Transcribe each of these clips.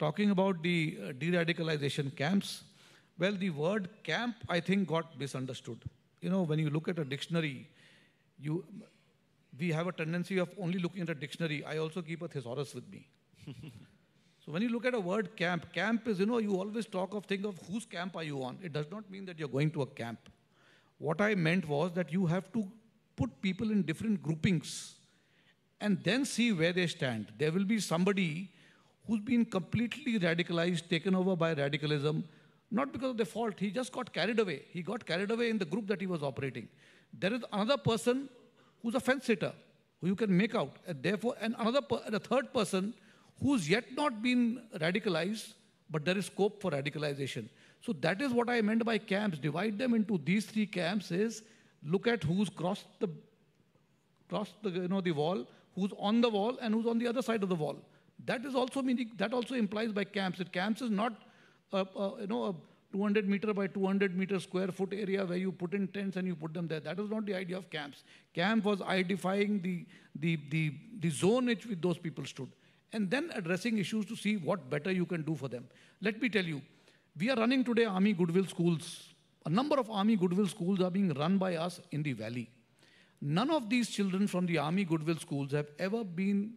talking about the de-radicalization camps, well, the word camp, I think, got misunderstood. You know, when you look at a dictionary, we have a tendency of only looking at a dictionary. I also keep a thesaurus with me. So when you look at a word camp, camp is, you always think of whose camp are you on. It does not mean that you're going to a camp. What I meant was that you have to put people in different groupings and then see where they stand. There will be somebody who's been completely radicalized, taken over by radicalism, not because of their fault. He just got carried away. He got carried away in the group that he was operating. There is another person who's a fence sitter, who you can make out. And therefore, a third person who's yet not been radicalized, but there is scope for radicalization. So that is what I meant by camps. Divide them into these three camps is look at who's crossed the wall, who's on the wall, and who's on the other side of the wall. That is also meaning, that also implies by camps. Camps is not a 200 meter by 200 meter square foot area where you put in tents and you put them there. That is not the idea of camps. Camp was identifying the zone in which those people stood, and then addressing issues to see what better you can do for them. Let me tell you, we are running today Army Goodwill Schools. A number of Army Goodwill Schools are being run by us in the valley. None of these children from the Army Goodwill Schools have ever been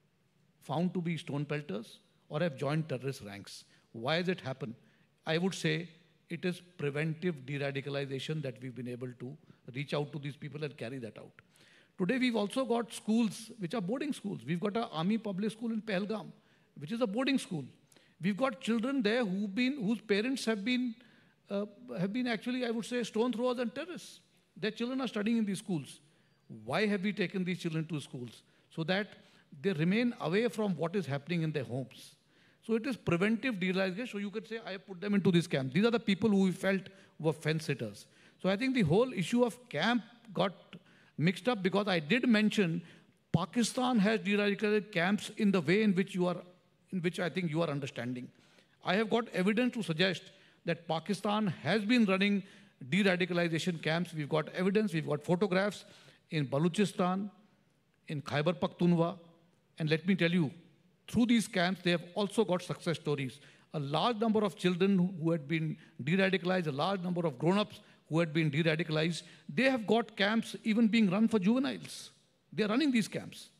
found to be stone pelters or have joined terrorist ranks. Why has it happened? I would say it is preventive de-radicalization that we've been able to reach out to these people and carry that out. Today, we've also got schools which are boarding schools. We've got an Army public school in Pahalgam, which is a boarding school. We've got children there whose parents have been actually, I would say, stone throwers and terrorists. Their children are studying in these schools. Why have we taken these children to schools? So that they remain away from what is happening in their homes. So it is preventive de-radicalization. So you could say, I put them into this camp. These are the people who we felt were fence sitters. So I think the whole issue of camp got mixed up because I did mention Pakistan has de-radicalized camps in the way in which I think you are understanding. I have got evidence to suggest that Pakistan has been running de-radicalization camps. We've got evidence, we've got photographs in Balochistan, in Khyber Pakhtunkhwa, and let me tell you, through these camps, they have also got success stories. A large number of children who had been de-radicalized, a large number of grown-ups who had been de-radicalized, they have got camps even being run for juveniles. They are running these camps.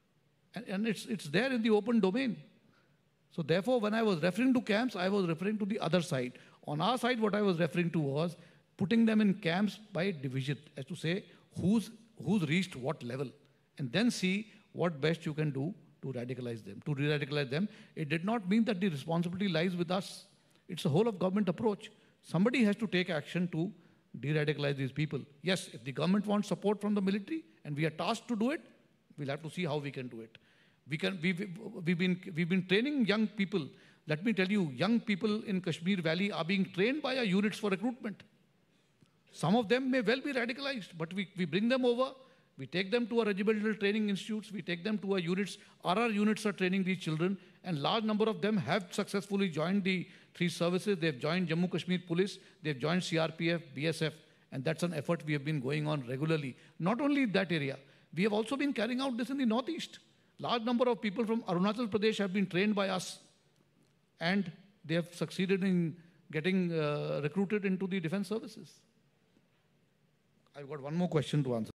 And it's there in the open domain. So therefore, when I was referring to camps, I was referring to the other side. On our side, what I was referring to was putting them in camps by division, as to say who's reached what level, and then see what best you can do to radicalize them, to re-radicalize them. It did not mean that the responsibility lies with us. It's a whole of government approach. Somebody has to take action to de-radicalize these people. Yes, if the government wants support from the military and we are tasked to do it, we'll have to see how we can do it. We've been training young people. Let me tell you, young people in Kashmir Valley are being trained by our units for recruitment. Some of them may well be radicalized, but we bring them over. We take them to our regimental training institutes. We take them to our units. RR units are training these children, and large number of them have successfully joined the three services. They've joined Jammu Kashmir Police. They've joined CRPF, BSF, and that's an effort we have been going on regularly. Not only in that area, we have also been carrying out this in the Northeast. Large number of people from Arunachal Pradesh have been trained by us, and they have succeeded in getting recruited into the defense services. I've got one more question to answer.